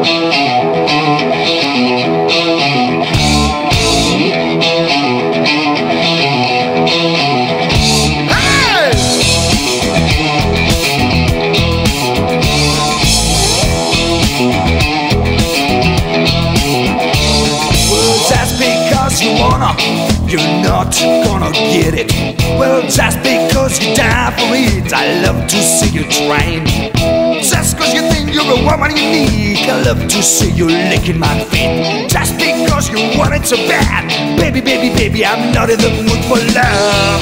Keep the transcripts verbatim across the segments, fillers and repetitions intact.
You're not gonna get it. Well, just because you die for it, I love to see you train. Just cause you think you're a woman unique, I love to see you licking my feet. Just because you want it so bad, baby, baby, baby, I'm not in the mood for love.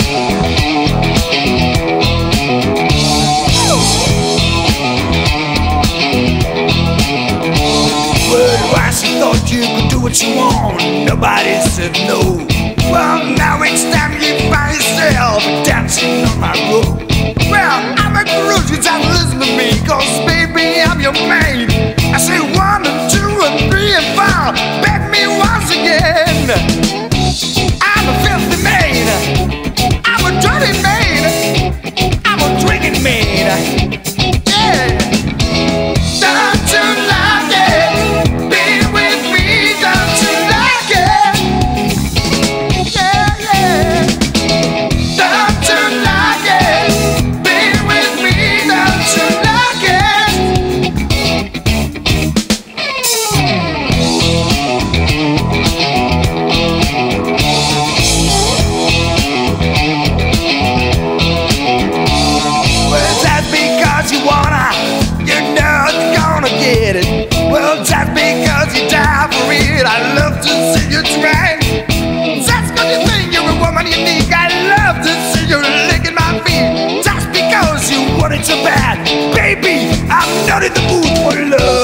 Well, once you thought you could do what you want, nobody said no. Well, now it's time you find yourself dancing on my road. Well, I'm a cruise, you just listen to me, cause baby, I'm your man. I say one and two and three and four, beg me once again. I'm a filthy man, I'm a dirty man, I'm a drinking man. Yeah, don't you like it? Be with me, don't you like it? I love to see you try. Just cause you think you're a woman unique, I love to see you licking my feet. Just because you want it so bad, baby, I'm not in the mood for love.